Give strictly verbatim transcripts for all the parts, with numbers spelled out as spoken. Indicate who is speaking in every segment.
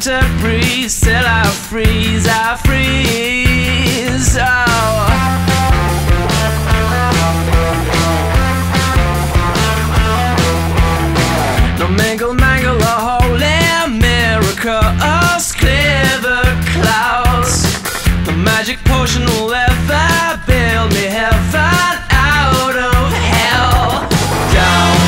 Speaker 1: to breathe, still I freeze, I freeze. Oh. No mingle, mangle, a holy miracles, clear the clouds. The magic potion will ever build me heaven out of hell. Down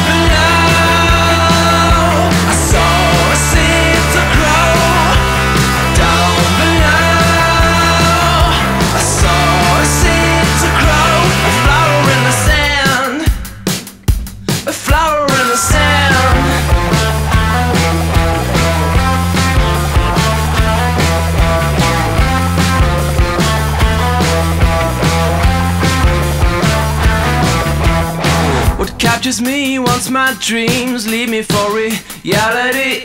Speaker 1: below, I saw a seed to grow. Down below, I saw a seed to grow. A flower in the sand, a flower in the sand. What captures me once my dreams leave me for reality.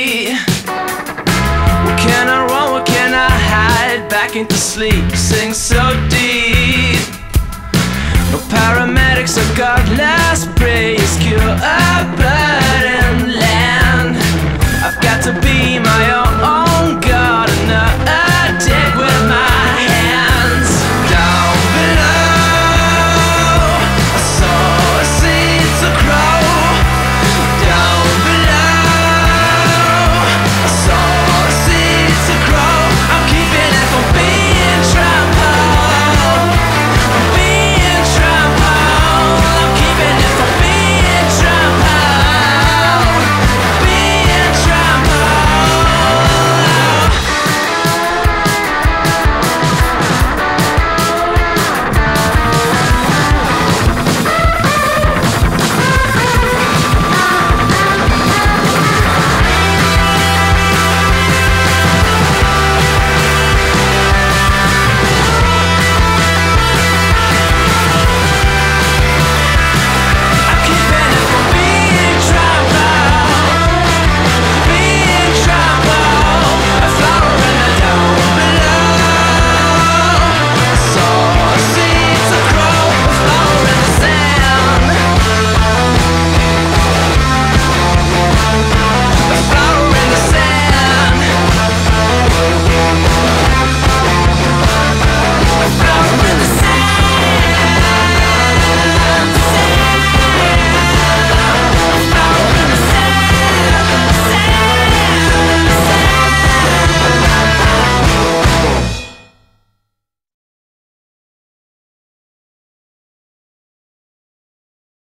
Speaker 1: What can I run, what can I hide? Back into sleep, sink so deep. No paramedics or godless praise cure